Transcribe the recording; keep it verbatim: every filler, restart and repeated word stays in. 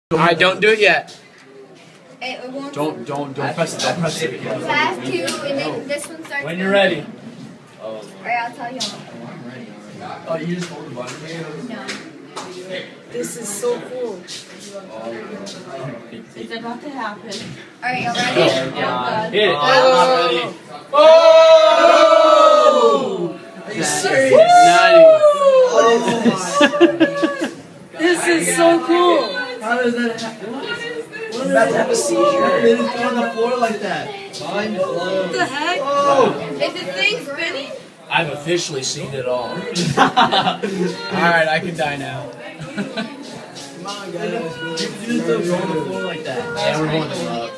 Alright, don't do it yet. It won't. Don't, don't, don't press it. Don't press it. So I have to, and then this one starts. When you're ready. Alright, I'll tell you. Oh, you just hold the button. No. This is so cool. It's about to happen. Alright, y'all ready? Oh, God. Hit it. Oh. Oh! Are you serious? This is so cool. How does that happen? I'm about to have a seizure. They just go on the floor like that. Mind blown. What the heck? Oh! Is the thing spinning? I've officially seen it all. Alright, I can die now. Come on, guys. You just don't go on the floor like that. Yeah, we're going to love.